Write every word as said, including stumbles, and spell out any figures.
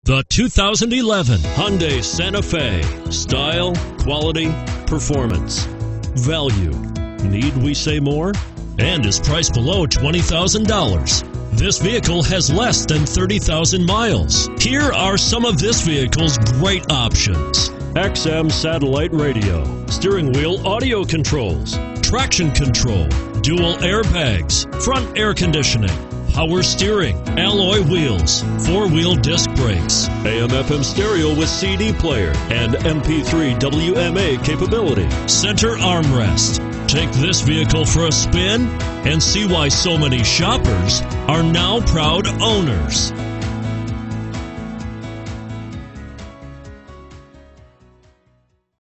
The two thousand eleven Hyundai Santa Fe. Style, quality, performance, value. Need we say more? And is priced below twenty thousand dollars. This vehicle has less than thirty thousand miles. Here are some of this vehicle's great options: X M satellite radio, steering wheel audio controls, traction control, dual airbags, front air conditioning, power steering, alloy wheels, four-wheel disc brakes, A M F M stereo with C D player, and M P three W M A capability, center armrest. Take this vehicle for a spin and see why so many shoppers are now proud owners.